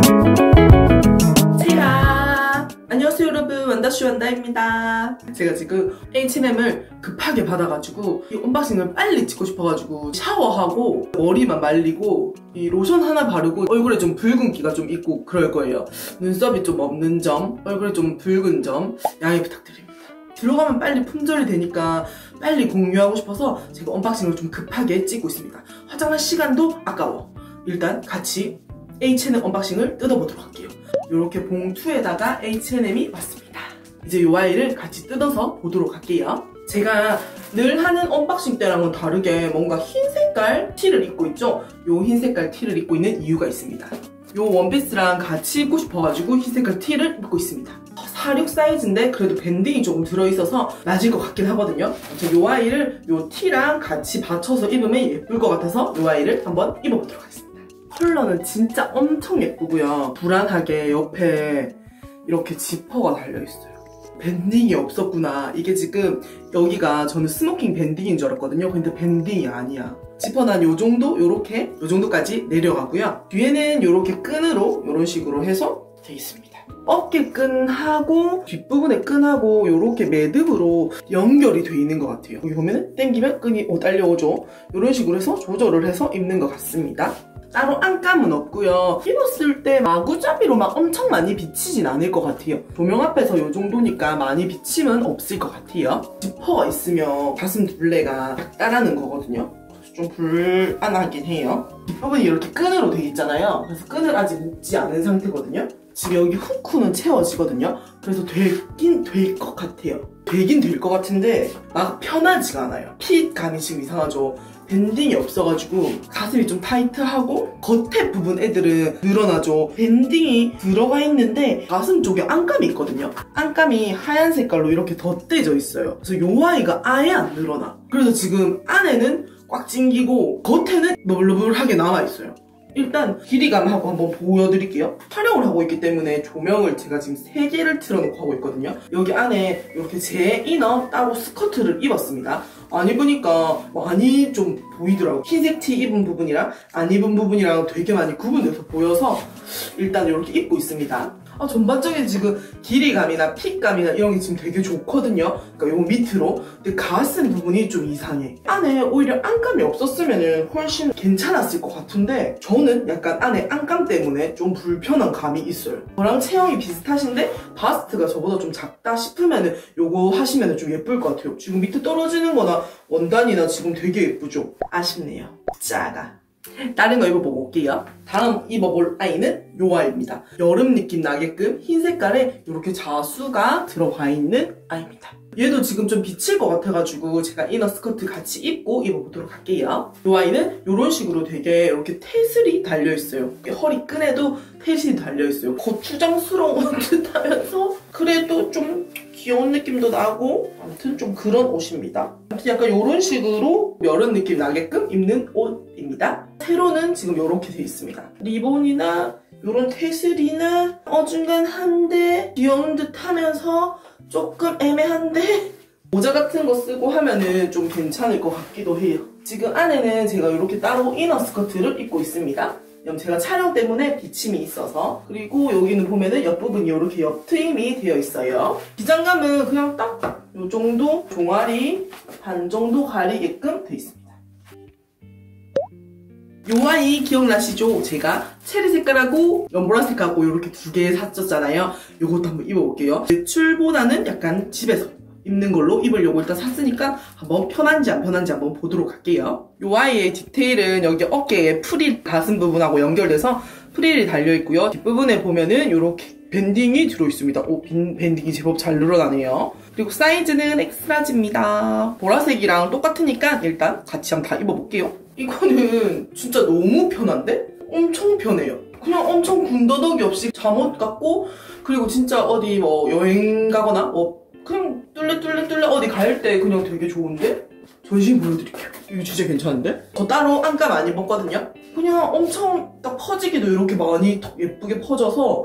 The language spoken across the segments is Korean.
안녕하세요 여러분, 완다씨 완다입니다. 제가 지금 H&M을 급하게 받아가지고 이 언박싱을 빨리 찍고 싶어가지고 샤워하고 머리만 말리고 이 로션 하나 바르고 얼굴에 좀 붉은기가 좀 있고 그럴 거예요. 눈썹이 좀 없는 점, 얼굴에 좀 붉은 점 양해 부탁드립니다. 들어가면 빨리 품절이 되니까 빨리 공유하고 싶어서 제가 언박싱을 좀 급하게 찍고 있습니다. 화장할 시간도 아까워. 일단 같이 H&M 언박싱을 뜯어보도록 할게요. 이렇게 봉투에다가 H&M이 왔습니다. 이제 이 아이를 같이 뜯어서 보도록 할게요. 제가 늘 하는 언박싱 때랑은 다르게 뭔가 흰 색깔 티를 입고 있죠? 이 흰 색깔 티를 입고 있는 이유가 있습니다. 이 원피스랑 같이 입고 싶어가지고 흰 색깔 티를 입고 있습니다. 46 사이즈인데 그래도 밴딩이 조금 들어있어서 맞을 것 같긴 하거든요. 이 아이를 이 티랑 같이 받쳐서 입으면 예쁠 것 같아서 이 아이를 한번 입어보도록 하겠습니다. 컬러는 진짜 엄청 예쁘고요. 불안하게 옆에 이렇게 지퍼가 달려있어요. 밴딩이 없었구나. 이게 지금 여기가 저는 스모킹 밴딩인 줄 알았거든요. 근데 밴딩이 아니야. 지퍼는 한 요 정도? 요렇게 요 정도까지 내려가고요. 뒤에는 요렇게 끈으로 요런 식으로 해서 되어 있습니다. 어깨 끈하고 뒷부분에 끈하고 요렇게 매듭으로 연결이 되어 있는 것 같아요. 여기 보면은 당기면 끈이 딸려오죠. 요런 식으로 해서 조절을 해서 입는 것 같습니다. 따로 안감은 없고요. 입었을 때 마구잡이로 막 엄청 많이 비치진 않을 것 같아요. 조명 앞에서 이 정도니까 많이 비침은 없을 것 같아요. 지퍼가 있으면 가슴 둘레가 약달하는 거거든요. 좀 불안하긴 해요. 뒷부분이 이렇게 끈으로 돼 있잖아요. 그래서 끈을 아직 묶지 않은 상태거든요. 지금 여기 후크는 채워지거든요. 그래서 되긴 될 것 같아요. 되긴 될 것 같은데 막 편하지가 않아요. 핏감이 지금 이상하죠. 밴딩이 없어가지고 가슴이 좀 타이트하고 겉에 부분 애들은 늘어나죠. 밴딩이 들어가 있는데 가슴 쪽에 안감이 있거든요. 안감이 하얀 색깔로 이렇게 덧대져 있어요. 그래서 요 아이가 아예 안 늘어나. 그래서 지금 안에는 꽉 찡기고 겉에는 너블너블하게 남아있어요. 일단 길이감하고 한번 보여드릴게요. 촬영을 하고 있기 때문에 조명을 제가 지금 3개를 틀어놓고 하고 있거든요. 여기 안에 이렇게 제 이너 따로 스커트를 입었습니다. 안 입으니까 많이 좀 보이더라고요. 흰색 티 입은 부분이랑 안 입은 부분이랑 되게 많이 구분돼서 보여서 일단 이렇게 입고 있습니다. 전반적인 지금 길이감이나 핏감이나 이런 게 지금 되게 좋거든요. 그러니까 요 밑으로. 근데 가슴 부분이 좀 이상해. 안에 오히려 안감이 없었으면 훨씬 괜찮았을 것 같은데 저는 약간 안에 안감 때문에 좀 불편한 감이 있어요. 저랑 체형이 비슷하신데 바스트가 저보다 좀 작다 싶으면 요거 하시면 좀 예쁠 것 같아요. 지금 밑에 떨어지는 거나 원단이나 지금 되게 예쁘죠? 아쉽네요. 작아. 다른 거 입어보고 올게요. 다음 입어볼 아이는 요 아이입니다. 여름 느낌 나게끔 흰 색깔에 이렇게 자수가 들어가 있는 아이입니다. 얘도 지금 좀 비칠 것 같아가지고 제가 이너 스커트 같이 입고 입어보도록 할게요. 요 아이는 이런 식으로 되게 이렇게 태슬이 달려있어요. 허리 끈에도 태슬이 달려있어요. 고추장스러운 듯 하면서 그래도 좀 귀여운 느낌도 나고 아무튼 좀 그런 옷입니다. 아무튼 약간 이런 식으로 여름 느낌 나게끔 입는 옷입니다. 세로는 지금 이렇게 돼 있습니다. 리본이나 이런 태슬이나 어중간한데 귀여운 듯 하면서 조금 애매한데 모자 같은 거 쓰고 하면은 좀 괜찮을 것 같기도 해요. 지금 안에는 제가 이렇게 따로 이너 스커트를 입고 있습니다. 제가 촬영 때문에 비침이 있어서. 그리고 여기는 보면은 옆부분이 이렇게 옆트임이 되어 있어요. 기장감은 그냥 딱 이 정도 종아리 반 정도 가리게끔 되어 있습니다. 요 아이 기억나시죠? 제가 체리 색깔하고 연보라 색깔하고 이렇게 2개 샀었잖아요. 요것도 한번 입어볼게요. 외출보다는 약간 집에서 입는 걸로 입으려고 일단 샀으니까 한번 편한지 안 편한지 한번 보도록 할게요. 요 아이의 디테일은 여기 어깨에 프릴 가슴 부분하고 연결돼서 프릴이 달려있고요. 뒷부분에 보면은 이렇게 밴딩이 들어있습니다. 밴딩이 제법 잘 늘어나네요. 그리고 사이즈는 엑스라지입니다. 보라색이랑 똑같으니까 일단 같이 한번 다 입어볼게요. 이거는 진짜 너무 편한데? 엄청 편해요. 그냥 엄청 군더더기 없이 잠옷 같고 그리고 진짜 어디 뭐 여행 가거나 그냥 뚫레 어디 갈 때 그냥 되게 좋은데? 전신 보여드릴게요. 이거 진짜 괜찮은데? 저 따로 안감 안 입었거든요? 그냥 엄청 딱 퍼지기도 이렇게 많이 예쁘게 퍼져서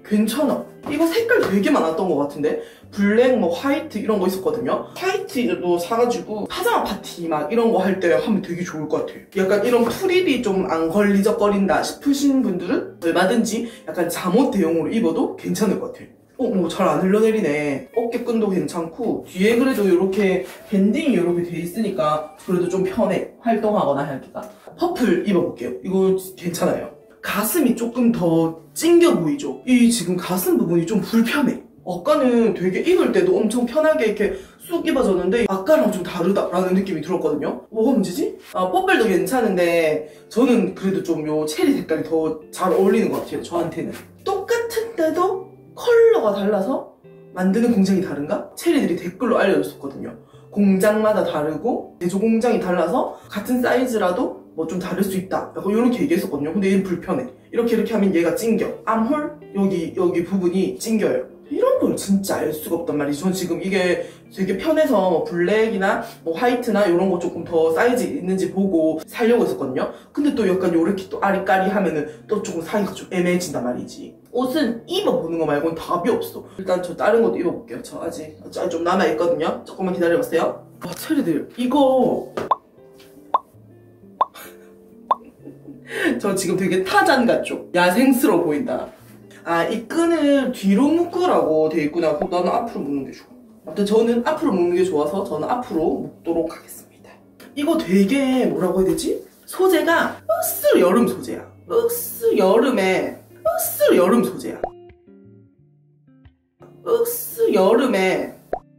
괜찮아. 이거 색깔 되게 많았던 것 같은데 블랙, 뭐 화이트 이런 거 있었거든요. 화이트도 사가지고 파자마 파티 막 이런 거 할 때 하면 되게 좋을 것 같아요. 약간 이런 프릴이 좀 안 걸리적거린다 싶으신 분들은 얼마든지 약간 잠옷 대용으로 입어도 괜찮을 것 같아요. 뭐 잘 안 흘러내리네. 어깨끈도 괜찮고 뒤에 그래도 이렇게 밴딩이 이렇게 돼 있으니까 그래도 좀 편해. 활동하거나 하기가. 퍼플 입어볼게요. 이거 괜찮아요. 가슴이 조금 더 찡겨 보이죠? 이 지금 가슴 부분이 좀 불편해. 아까는 되게 입을 때도 엄청 편하게 이렇게 쑥 입어졌는데 아까랑 좀 다르다라는 느낌이 들었거든요. 뭐가 문제지? 퍼플도 괜찮은데 저는 그래도 좀 요 체리 색깔이 더 잘 어울리는 것 같아요. 저한테는. 똑같은데도 컬러가 달라서 만드는 공장이 다른가? 체리들이 댓글로 알려줬었거든요. 공장마다 다르고 제조 공장이 달라서 같은 사이즈라도 뭐 좀 다를 수 있다. 약간 이렇게 얘기했었거든요. 근데 얘는 불편해. 이렇게 하면 얘가 찡겨. 암홀 여기 부분이 찡겨요. 이런 걸 진짜 알 수가 없단 말이죠. 전 지금 이게 되게 편해서 뭐 블랙이나 뭐 화이트나 이런 거 조금 더 사이즈 있는지 보고 사려고 했었거든요. 근데 또 약간 요렇게 또 아리까리 하면은 또 조금 사이가 좀 애매해진단 말이지. 옷은 입어보는 거 말고는 답이 없어. 일단 저 다른 것도 입어볼게요. 저 아직 좀 남아있거든요. 조금만 기다려보세요. 와, 체리들 이거 저 지금 되게 타잔 같죠? 야생스러워 보인다. 이 끈을 뒤로 묶으라고 돼 있구나. 그럼 나는 앞으로 묶는 게 좋아. 아무튼 저는 앞으로 묶는 게 좋아서 저는 앞으로 묶도록 하겠습니다. 이거 되게 뭐라고 해야 되지? 소재가 으스 여름 소재야. 으스 여름 소재야. 으스 여름에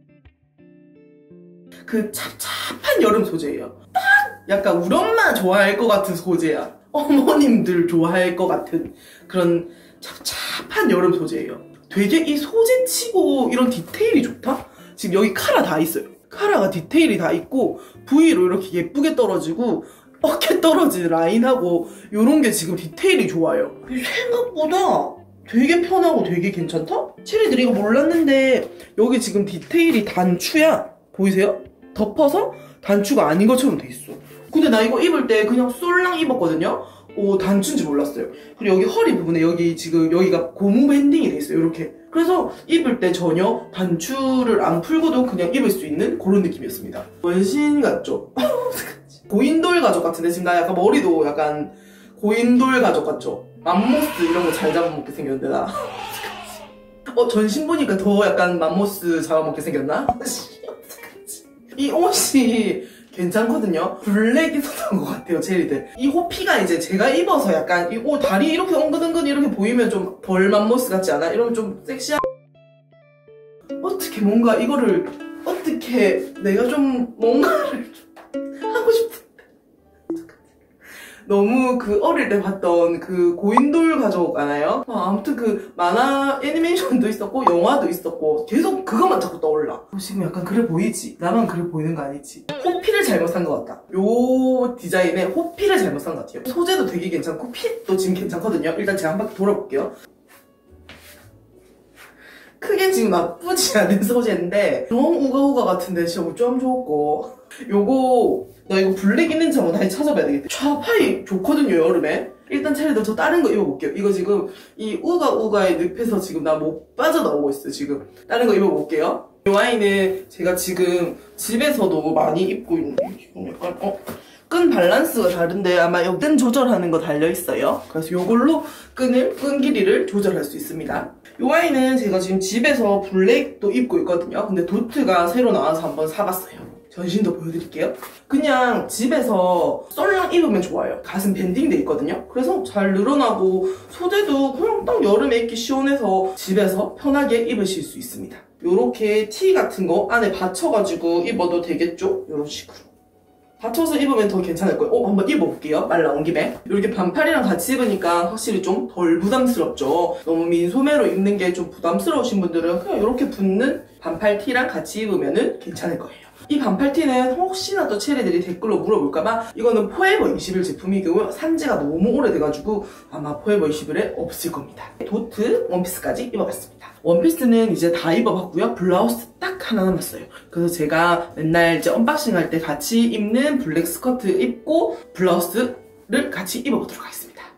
그 찹찹한 여름 소재예요. 딱 약간 우리 엄마 좋아할 것 같은 소재야. 어머님들 좋아할 것 같은 그런 찹찹한 여름 소재예요. 되게 이 소재치고 이런 디테일이 좋다? 지금 여기 카라 다 있어요. 카라가 디테일이 다 있고 V로 이렇게 예쁘게 떨어지고 어깨 떨어진 라인하고 이런 게 지금 디테일이 좋아요. 생각보다 되게 편하고 되게 괜찮다? 체리들 이거 몰랐는데 여기 지금 디테일이 단추야. 보이세요? 덮어서 단추가 아닌 것처럼 돼 있어. 근데 나 이거 입을 때 그냥 쏠랑 입었거든요? 단추인지 몰랐어요. 그리고 여기 허리 부분에 여기 지금 여기가 고무 밴딩이 돼 있어요. 이렇게. 그래서 입을 때 전혀 단추를 안 풀고도 그냥 입을 수 있는 그런 느낌이었습니다. 원신 같죠? 고인돌 가족 같은데 지금 나 약간 머리도 약간 고인돌 가족 같죠? 맘모스 이런 거 잘 잡아먹게 생겼는데 나. 전신 보니까 더 약간 맘모스 잡아먹게 생겼나? 이 옷이 괜찮거든요. 블랙이 있었던 것 같아요, 체리들. 이 호피가 이제 제가 입어서 약간 이 옷 다리 이렇게 엉근엉근 이렇게 보이면 좀 덜 맘모스 같지 않아? 이러면 좀 섹시한. 어떻게 뭔가 이거를 어떻게 내가 좀 뭔가를 하고 싶은데 너무 그 어릴 때 봤던 그 고인돌 가족 아나요? 아무튼 그 만화 애니메이션도 있었고 영화도 있었고 계속 그것만 자꾸 떠올라. 지금 약간 그래 보이지? 나만 그래 보이는 거 아니지? 호피를 잘못 산 것 같다. 요 디자인에 호피를 잘못 산 것 같아요. 소재도 되게 괜찮고 핏도 지금 괜찮거든요. 일단 제가 한 바퀴 돌아볼게요. 크게 지금 나쁘지 않은 소재인데 너무 우가우가 같은데 진짜 좀 좋고 나 이거 블랙 있는지 한번 다시 찾아봐야 되겠다. 샤파이 좋거든요, 여름에. 일단 차라리 저 다른 거 입어볼게요. 이거 지금 이 우가우가의 늪에서 지금 나 못 빠져나오고 있어, 지금. 다른 거 입어볼게요. 이 와인은 제가 지금 집에서도 많이 입고 있는데, 지금 약간, 끈 밸런스가 다른데 아마 요 끈 조절하는 거 달려있어요. 그래서 요걸로 끈 길이를 조절할 수 있습니다. 이 와인은 제가 지금 집에서 블랙도 입고 있거든요. 근데 도트가 새로 나와서 한번 사봤어요. 전신도 보여드릴게요. 그냥 집에서 썰랑 입으면 좋아요. 가슴 밴딩 돼 있거든요. 그래서 잘 늘어나고 소재도 그냥 딱 여름에 입기 시원해서 집에서 편하게 입으실 수 있습니다. 요렇게 티 같은 거 안에 받쳐가지고 입어도 되겠죠? 요런 식으로. 받쳐서 입으면 더 괜찮을 거예요. 한번 입어볼게요. 말 나온 김에. 이렇게 반팔이랑 같이 입으니까 확실히 좀 덜 부담스럽죠. 너무 민소매로 입는 게 좀 부담스러우신 분들은 그냥 이렇게 붙는 반팔 티랑 같이 입으면 괜찮을 거예요. 이 반팔티는 혹시나 또 체리들이 댓글로 물어볼까봐 이거는 포에버 21 제품이고요. 산지가 너무 오래돼가지고 아마 포에버 21에 없을 겁니다. 도트, 원피스까지 입어봤습니다. 원피스는 이제 다 입어봤고요. 블라우스 딱 하나 남았어요. 그래서 제가 맨날 이제 언박싱 할 때 같이 입는 블랙 스커트 입고 블라우스를 같이 입어보도록 하겠습니다.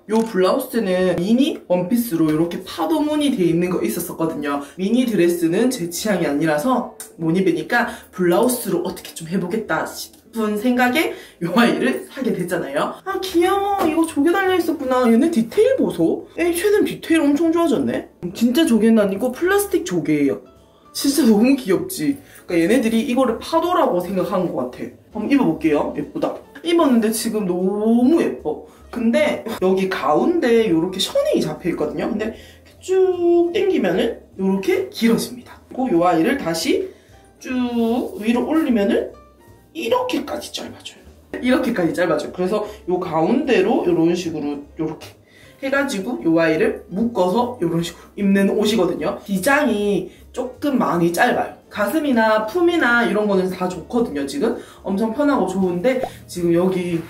요 블라우스는 미니 원피스로 이렇게 파도무늬 돼 있는 거 있었거든요. 미니 드레스는 제 취향이 아니라서 못 입으니까 블라우스로 어떻게 좀 해보겠다 싶은 생각에 요 아이를 사게 됐잖아요. 아 귀여워. 이거 조개 달려있었구나. 얘네 디테일 보소. 최근 디테일 엄청 좋아졌네. 진짜 조개는 아니고 플라스틱 조개예요. 진짜 너무 귀엽지? 그러니까 얘네들이 이거를 파도라고 생각한 것 같아. 한번 입어볼게요. 예쁘다. 입었는데 지금 너무 예뻐. 근데 여기 가운데 이렇게 셔닝이 잡혀있거든요. 근데 쭉 당기면은 이렇게 길어집니다. 그리고 이 아이를 다시 쭉 위로 올리면은 이렇게까지 짧아져요. 이렇게까지 짧아져요. 그래서 이 가운데로 이런 식으로 이렇게 해가지고 이 아이를 묶어서 이런 식으로 입는 옷이거든요. 기장이 조금 많이 짧아요. 가슴이나 품이나 이런 거는 다 좋거든요. 지금 엄청 편하고 좋은데 지금 여기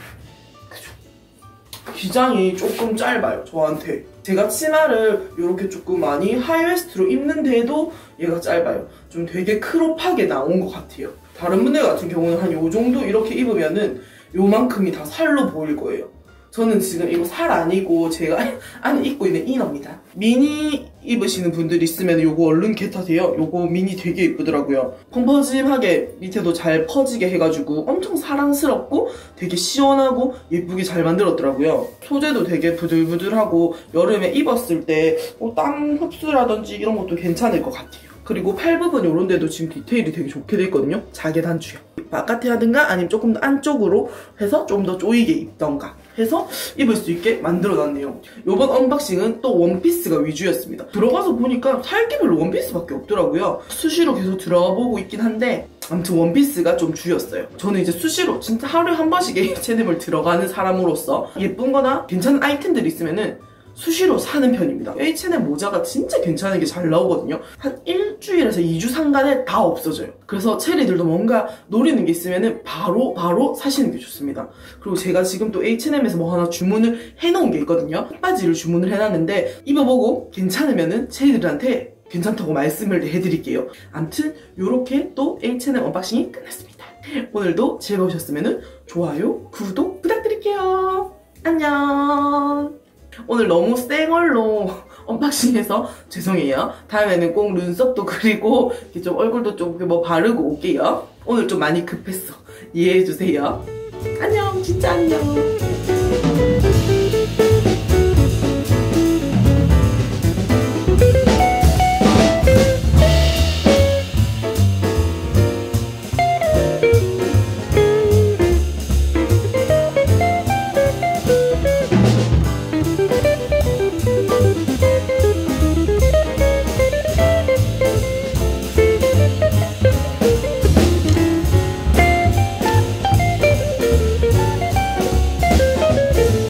기장이 조금 짧아요. 저한테. 제가 치마를 이렇게 조금 많이 하이웨스트로 입는데도 얘가 짧아요. 좀 되게 크롭하게 나온 것 같아요. 다른 분들 같은 경우는 한 요 정도 이렇게 입으면은 요만큼이 다 살로 보일 거예요. 저는 지금 이거 살 아니고 제가 안에 입고 있는 이너입니다. 미니 입으시는 분들 있으면 요거 얼른 겟하세요. 요거 미니 되게 예쁘더라고요. 펑퍼짐하게 밑에도 잘 퍼지게 해가지고 엄청 사랑스럽고 되게 시원하고 예쁘게 잘 만들었더라고요. 소재도 되게 부들부들하고 여름에 입었을 때 땀 흡수라든지 이런 것도 괜찮을 것 같아요. 그리고 팔 부분 이런 데도 지금 디테일이 되게 좋게 돼 있거든요. 자개 단추요. 바깥에 하든가 아니면 조금 더 안쪽으로 해서 좀 더 조이게 입던가 해서 입을 수 있게 만들어놨네요. 이번 언박싱은 또 원피스가 위주였습니다. 들어가서 보니까 살기별로 원피스밖에 없더라고요. 수시로 계속 들어가 보고 있긴 한데 아무튼 원피스가 좀 주였어요. 저는 이제 수시로 진짜 하루에 한 번씩 H&M을 들어가는 사람으로서 예쁜 거나 괜찮은 아이템들이 있으면은 수시로 사는 편입니다. H&M 모자가 진짜 괜찮은 게 잘 나오거든요. 한 일주일에서 2주 상간에 다 없어져요. 그래서 체리들도 뭔가 노리는 게 있으면 바로 사시는 게 좋습니다. 그리고 제가 지금 또 H&M에서 뭐 하나 주문을 해놓은 게 있거든요. 바지를 주문을 해놨는데 입어보고 괜찮으면은 체리들한테 괜찮다고 말씀을 해드릴게요. 암튼 요렇게 또 H&M 언박싱이 끝났습니다. 오늘도 즐거우셨으면 좋아요, 구독 부탁드릴게요. 안녕. 오늘 너무 쌩얼로 언박싱해서 죄송해요. 다음에는 꼭 눈썹도 그리고 좀 얼굴도 좀 뭐 바르고 올게요. 오늘 좀 많이 급했어. 이해해주세요. 안녕. 진짜 안녕.